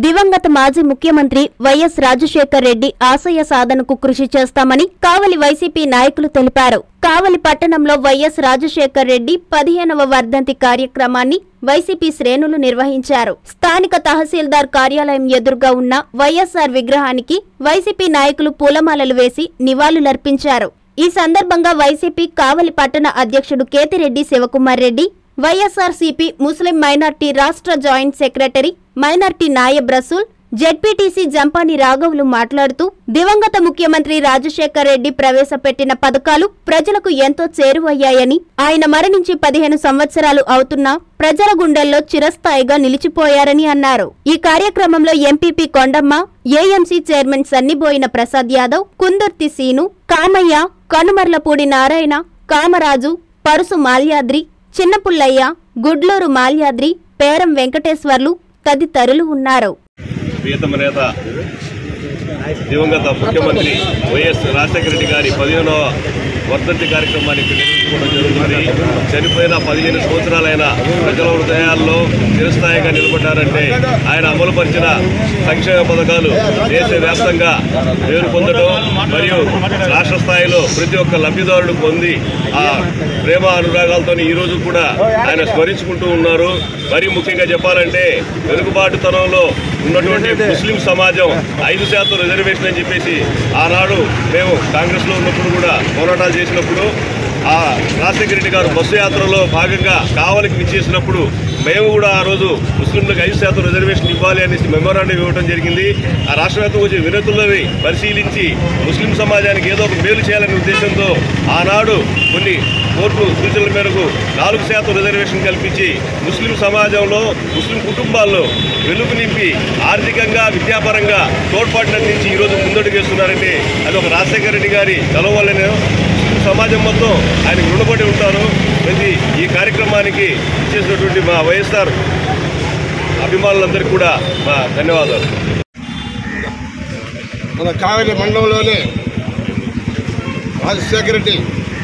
దివంగత మాజీ ముఖ్యమంత్రి వైఎస్ రాజశేఖర్ రెడ్డి ఆశయ సాధనకు కృషి చేస్తామని కావలి వైసీపీ నాయకులు తెలిపారు. కావలి పట్టణంలో వైఎస్ రాజశేఖర్ రెడ్డి 15వ వర్ధంతి కార్యక్రమాన్ని వైసీపీ శ్రేణులు నిర్వహించారు. స్థానిక తహసీల్దార్ కార్యాలయం ఎదురుగా ఉన్న వైఎస్ఆర్ విగ్రహానికి వైసీపీ నాయకులు పూలమాలలు వేసి నివాళులర్పించారు. ఈ సందర్భంగా వైసీపీ కావలి పట్టణ అధ్యక్షుడు Kethireddy Sivakumar Reddy, YSRCP Muslim minority రాష్ట్ర joint secretary minority Nayab Rasool, ZPTC Jampani రాఘవులు మాట్లాడుతూ దివంగత ముఖ్యమంత్రి రాజశేఖర్ రెడ్డి ప్రవేశపెట్టిన పథకాలు ప్రజలకు ఎంతో చేరువయ్యాయని, ఆయన మరణించి 15 సంవత్సరాలు అవుతున్నా ప్రజల గుండెల్లో చిరస్థాయిగా నిలిచిపోయారని అన్నారు. ఈ కార్యక్రమంలో MPP Kondamma, AMC chairman Sanniboina Prasad Yadav, Kundurthi Seenu, Kamayya, Kanumarlapudi Narayana, Kamaraju, Parusu Malyadri, Chinnapullayya, Gudluru Malyadri, Peram Venkateswarlu తదితరులు ఉన్నారు. ప్రియతమ నేత దివంగత ముఖ్యమంత్రి వైఎస్ రాజశేఖర రెడ్డి గారి 15వ వర్ధంతి కార్యక్రమానికి నిర్వహించుకోవడం జరుగుతుంది. చనిపోయిన 15 సంవత్సరాలైన ప్రజల హృదయాల్లో చిరస్థాయిగా నిలబడ్డారంటే ఆయన అమలుపరిచిన సంక్షేమ పథకాలు దేశవ్యాప్తంగా పేరు పొందడం మరియు రాష్ట్ర స్థాయిలో ప్రతి ఒక్క లబ్ధిదారుడు పొంది ఆ ప్రేమ అనురాగాలతో ఈ రోజు కూడా ఆయన స్మరించుకుంటూ ఉన్నారు. మరీ ముఖ్యంగా చెప్పాలంటే వెనుకబాటుతనంలో ఉన్నటువంటి ముస్లిం సమాజం 5% రిజర్వేషన్ అని చెప్పేసి ఆనాడు మేము కాంగ్రెస్లో ఉన్నప్పుడు కూడా పోరాటాలు చేసినప్పుడు ఆ రాజశేఖర రెడ్డి గారు బస్సు యాత్రలో భాగంగా కావలికి విచ్చేసినప్పుడు మేము కూడా ఆ రోజు ముస్లింలకు 5% రిజర్వేషన్ ఇవ్వాలి అనేసి మెమోరాండం ఇవ్వడం జరిగింది. ఆ రాష్ట్ర వ్యాప్తంగా వచ్చే వినతులని పరిశీలించి ముస్లిం సమాజానికి ఏదో ఒక మేలు చేయాలనే ఉద్దేశంతో ఆనాడు కొన్ని కోర్టు సూచనల మేరకు 4% రిజర్వేషన్ కల్పించి ముస్లిం సమాజంలో ముస్లిం కుటుంబాల్లో వెలుగు నింపి ఆర్థికంగా విద్యాపరంగా తోడ్పాటును అందించి ఈరోజు ముందడుగేస్తున్నారంటే అది ఒక రాజశేఖర రెడ్డి గారి కలం వల్లనే సమాజం మొత్తం ఆయనకు రుణపడి ఉంటారు. ప్రతి ఈ కార్యక్రమానికి చేసినటువంటి మా వైఎస్ఆర్ అభిమానులందరికీ కూడా మా ధన్యవాదాలు. మన కావలి మండలంలోనే రాజశేఖర రెడ్డి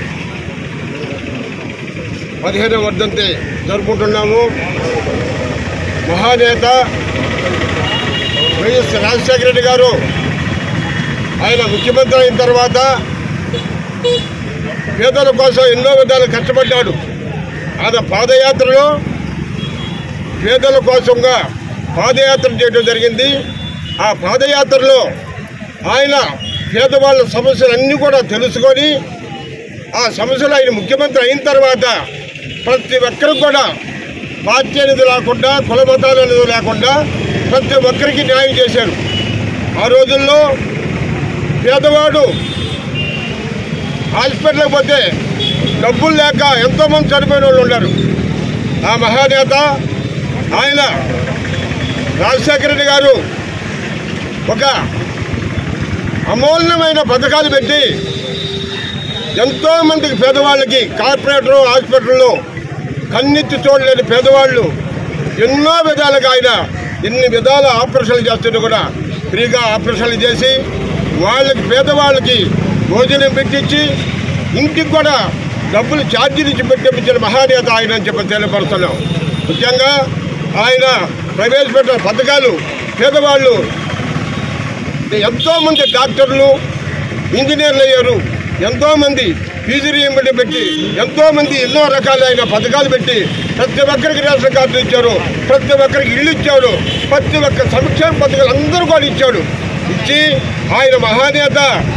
15వ వర్ధంతి జరుపుకుంటున్నాము. మహానేత వైఎస్ రాజశేఖర రెడ్డి గారు ఆయన ముఖ్యమంత్రి అయిన తర్వాత పేదల కోసం ఎన్నో విధాలు కష్టపడ్డాడు. ఆయన పాదయాత్రలో పేదల కోసంగా పాదయాత్ర చేయడం జరిగింది. ఆ పాదయాత్రలో ఆయన పేదవాళ్ళ సమస్యలన్నీ కూడా తెలుసుకొని ఆ సమస్యలు ఆయన ముఖ్యమంత్రి అయిన తర్వాత ప్రతి ఒక్కరికి కూడా పార్టీ అనేది లేకుండా కుల మతాలు అనేది లేకుండా ప్రతి ఒక్కరికి న్యాయం చేశారు. ఆ రోజుల్లో పేదవాడు హాస్పిటల్కి పోతే డబ్బులు లేక ఎంతోమంది చనిపోయిన వాళ్ళు ఉన్నారు. ఆ మహానేత ఆయన రాజశేఖర రెడ్డి గారు ఒక అమూల్యమైన పథకాలు పెట్టి ఎంతోమందికి పేదవాళ్ళకి కార్పొరేటర్ హాస్పిటల్లో కన్నెత్తి చూడలేని పేదవాళ్ళు ఎన్నో విధాలుగా ఆయన ఎన్ని విధాల ఆపరేషన్లు చేస్తుంటే కూడా ఫ్రీగా ఆపరేషన్లు చేసి వాళ్ళకి పేదవాళ్ళకి భోజనం పెట్టించి ఇంటికి కూడా డబ్బులు ఛార్జీలు ఇచ్చి పెట్టించిన మహానేత ఆయన అని చెప్పి తెలియపరుస్తున్నాం. ముఖ్యంగా ఆయన ప్రవేశపెట్టిన పథకాలు పేదవాళ్ళు ఎంతోమంది డాక్టర్లు ఇంజనీర్లు అయ్యారు. ఎంతోమంది ఫీజు రీయింబర్స్మెంట్ పెట్టి ఎంతోమంది ఎన్నో రకాలైన పథకాలు పెట్టి ప్రతి ఒక్కరికి రేషన్ కార్డులు ఇచ్చారు, ప్రతి ఒక్కరికి ఇళ్ళు ఇచ్చారు, ప్రతి ఒక్క సంక్షేమ పథకాలు అందరూ కూడా ఇచ్చాడు. ఇచ్చి ఆయన మహానేత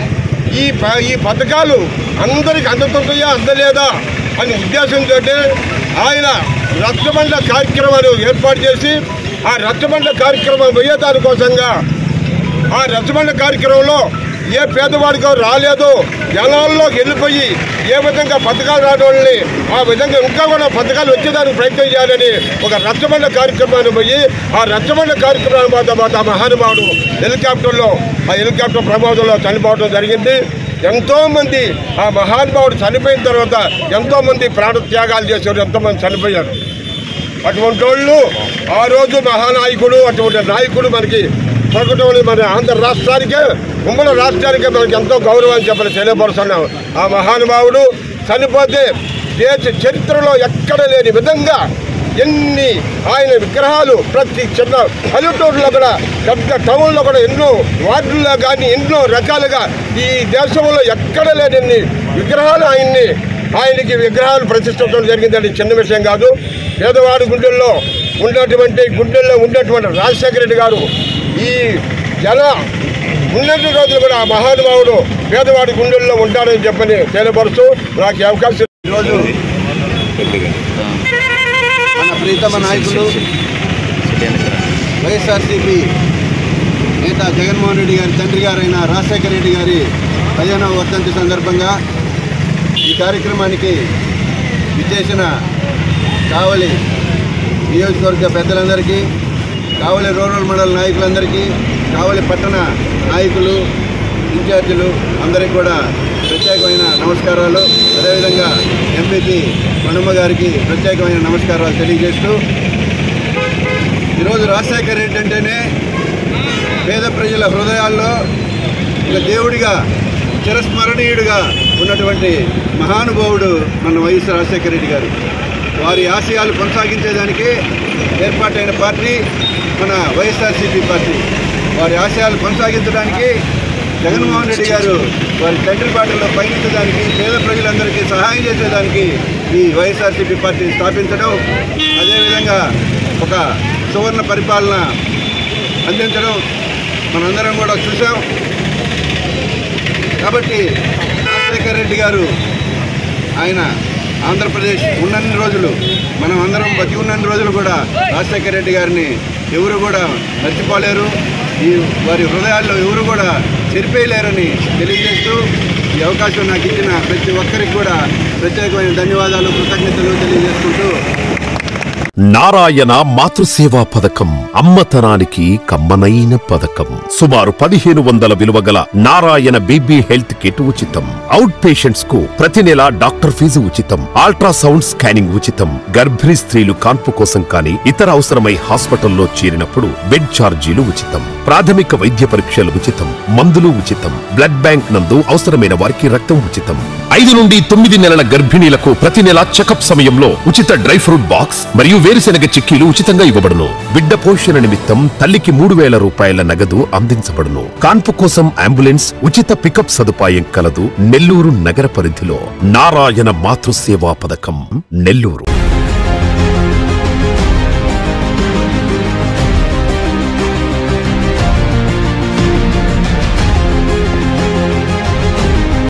ఈ పథకాలు అందరికి అందుతుంటాయా అందలేదా అనే ఉద్దేశంతో ఆయన రచ్చబండ కార్యక్రమాలు ఏర్పాటు చేసి ఆ రచ్చబండ కార్యక్రమం పోయే దానికోసంగా ఆ రచ్చబండ కార్యక్రమంలో ఏ పేదవాడికో రాలేదో జనాల్లోకి వెళ్ళిపోయి ఏ విధంగా పథకాలు రావడాన్ని ఆ విధంగా ఇంకా కూడా పథకాలు వచ్చేదానికి ప్రయత్నం చేయాలని ఒక రచ్చబండ కార్యక్రమాన్ని పోయి ఆ రచ్చబండ కార్యక్రమాన్ని పాటు ఆ మహానుభావుడు హెలికాప్టర్ ప్రమాదంలో చనిపోవడం జరిగింది. ఎంతోమంది ఆ మహానుభావుడు చనిపోయిన తర్వాత ఎంతోమంది ప్రాణత్యాగాలు చేశారు, ఎంతోమంది చనిపోయారు. అటువంటి వాళ్ళు ఆ రోజు మహానాయకుడు అటువంటి నాయకుడు మనకి దొరకటం మన ఆంధ్ర రాష్ట్రానికే ఉమ్మడి రాష్ట్రానికే మనకి ఎంతో గౌరవం చెప్పని తెలియపరుస్తున్నాం. ఆ మహానుభావుడు చనిపోతే దేశ చరిత్రలో ఎక్కడ లేని విధంగా ఎన్ని ఆయన విగ్రహాలు ప్రతి చిన్న పల్లెటూరులో కూడా పెద్ద టౌన్లో కూడా ఎన్నో వార్డుల్లో కానీ ఎన్నో రకాలుగా ఈ దేశంలో ఎక్కడ లేని విగ్రహాలు ఆయనకి విగ్రహాలు ప్రతిష్ఠించడం జరిగిందండి. చిన్న విషయం కాదు. పేదవాడి గుండెల్లో ఉండేటువంటి రాజశేఖర రెడ్డి గారు ఈ ఉన్నన్ని రోజులు కూడా ఆ మహానుభావుడు పేదవాడి గుండెల్లో ఉంటాడని చెప్పని తెలియపరుస్తూ నాకు ఈ అవకాశం. ఈరోజు మన ప్రీతమ నాయకులు వైఎస్ఆర్సీపీ నేత జగన్మోహన్ రెడ్డి గారి తండ్రి గారైన రాజశేఖర రెడ్డి గారి 15వ వర్ధంతి సందర్భంగా ఈ కార్యక్రమానికి విచ్చేసిన కావలి నియోజకవర్గ పెద్దలందరికీ, కావలి రూరల్ మండల నాయకులందరికీ, కావలి పట్టణ నాయకులు, ఇన్ఛార్జీలు అందరికీ కూడా ప్రత్యేకమైన నమస్కారాలు. అదేవిధంగా ఎంపీపీ మణమ్మ గారికి ప్రత్యేకమైన నమస్కారాలు తెలియజేస్తూ, ఈరోజు రాజశేఖర రెడ్డి అంటేనే పేద ప్రజల హృదయాల్లో ఒక దేవుడిగా చిరస్మరణీయుడిగా ఉన్నటువంటి మహానుభావుడు మన వైఎస్ రాజశేఖర రెడ్డి గారు. వారి ఆశయాలు కొనసాగించేదానికి ఏర్పాటైన పార్టీ మన వైఎస్ఆర్సీపీ పార్టీ. వారి ఆశయాలు కొనసాగించడానికి జగన్మోహన్ రెడ్డి గారు వారి తండ్రి బాటలో పయనించడానికి, పేద ప్రజలందరికీ సహాయం చేసేదానికి ఈ వైఎస్ఆర్సీపీ పార్టీ స్థాపించడం, అదేవిధంగా ఒక సువర్ణ పరిపాలన అందించడం మనందరం కూడా చూసాం. కాబట్టి రాజశేఖర రెడ్డి గారు ఆయన ఆంధ్రప్రదేశ్ ఉన్నన్ని రోజులు, మనం అందరం బతి ఉన్నన్ని రోజులు కూడా రాజశేఖర రెడ్డి గారిని ఎవరు కూడా మర్చిపోలేరు. వారి హృదయాల్లో ఎవరు కూడా చెరిపేయలేరని తెలియజేస్తూ ఈ అవకాశం నాకు ఇచ్చిన ప్రతి ఒక్కరికి కూడా ప్రత్యేకమైన ధన్యవాదాలు, కృతజ్ఞతలు తెలియజేసుకుంటూ, నారాయణ మాతృసేవా పథకం అమ్మతనానికి కమ్మనైన పథకం. సుమారు 1500 విలువ గల నారాయణ బేబీ హెల్త్ కిట్ ఉచితం. అవుట్ పేషెంట్స్ కు ప్రతి నెల డాక్టర్ ఫీజు ఉచితం. అల్ట్రాసౌండ్ స్కానింగ్ ఉచితం. గర్భిణీ స్త్రీలు కాన్పు కోసం కానీ ఇతర అవసరమై హాస్పిటల్లో చేరినప్పుడు బెడ్ ఛార్జీలు ఉచితం. ప్రాథమిక వైద్య పరీక్షలు ఉచితం. మందులు ఉచితం. బ్లడ్ బ్యాంక్ నందు అవసరమైన వారికి రక్తం ఉచితం. 5 నుండి 9 నెలల గర్భిణీలకు ప్రతి నెల చెకప్ సమయంలో ఉచిత డ్రై ఫ్రూట్ బాక్స్ మరియు వేరుశెనగ చిక్కీలు ఉచితంగా ఇవ్వబడును. బిడ్డ పోషణ నిమిత్తం తల్లికి 3000 రూపాయల నగదు అందించబడును. కాన్పు కోసం అంబులెన్స్ ఉచిత పికప్ సదుపాయం కలదు. నెల్లూరు నగర పరిధిలో నారాయణ మాతృసేవా పథకం, నెల్లూరు.